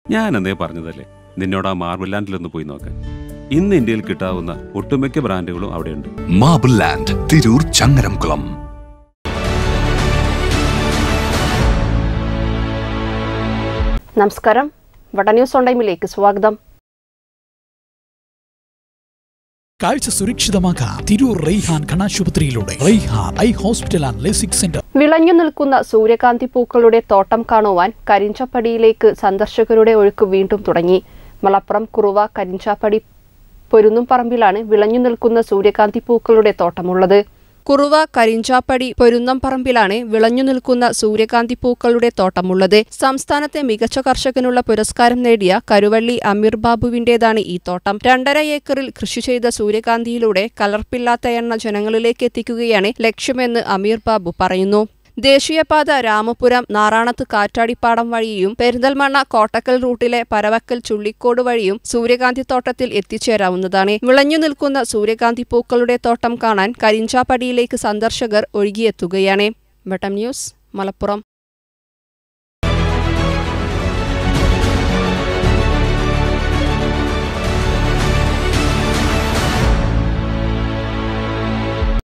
ഞാനെന്നേ പറഞ്ഞതല്ലേ നിന്നോട് ആ മാർബിൾ ലാൻഡിലൊന്ന് പോയി നോക്കാൻ. ഇന്ന് ഇന്ത്യയിൽ കിട്ടാവുന്ന ഒട്ടുമിക്ക ബ്രാൻഡുകളും അവിടെയുണ്ട്. Marble land, Tirur, Changaramkulam. നമസ്കാരം, വട ന്യൂസ് ഓൺ ടൈമിലേക്ക് സ്വാഗതം. കാഴ്ച സുരക്ഷിതമാക്കാൻ തിരൂർ റൈഹാൻ കണ്ണാശുപത്രിയിലൂടെ Raihan eye hospital and LASIK centre. വിളഞ്ഞു നിൽക്കുന്ന സൂര്യകാന്തി പൂക്കളുടെ തോട്ടം കാണുവാൻ കരിഞ്ചാപ്പടിയിലേക്ക് സന്ദർശകരുടെ ഒഴുക്ക് വീണ്ടും തുടങ്ങി. മലപ്പുറം കുറുവ കരിഞ്ചാപ്പടി പൊരുന്നുംപറമ്പിലാണ് വിളഞ്ഞു നിൽക്കുന്ന സൂര്യകാന്തി പൂക്കളുടെ തോട്ടമുള്ളത്. കുറുവ കരിഞ്ചാപ്പടി പൊരുന്നംപറമ്പിലാണ് വിളഞ്ഞു നിൽക്കുന്ന സൂര്യകാന്തി പൂക്കളുടെ തോട്ടമുള്ളത്. സംസ്ഥാനത്തെ മികച്ച കർഷകനുള്ള പുരസ്കാരം നേടിയ കരുവള്ളി അമീർ ബാബുവിന്റേതാണ് ഈ തോട്ടം. 2.5 ഏക്കറിൽ കൃഷി ചെയ്ത സൂര്യകാന്തിയിലൂടെ കലർപ്പില്ലാത്ത എണ്ണ ജനങ്ങളിലേക്ക് എത്തിക്കുകയാണ് ലക്ഷ്യമെന്ന് അമീർ ബാബു പറയുന്നു. ദേശീയപാത രാമപുരം നാറാണത്ത് കാറ്റാടിപ്പാടം വഴിയും പെരിന്തൽമണ്ണ കോട്ടക്കൽ റൂട്ടിലെ പരവക്കൽ ചുള്ളിക്കോട് വഴിയും സൂര്യകാന്തി തോട്ടത്തിൽ എത്തിച്ചേരാവുന്നതാണ്. വിളഞ്ഞു നിൽക്കുന്ന സൂര്യകാന്തി പൂക്കളുടെ തോട്ടം കാണാൻ കരിഞ്ചാപ്പടിയിലേക്ക് സന്ദർശകർ ഒഴുകിയെത്തുകയാണ്. വെട്ടം ന്യൂസ്, മലപ്പുറം.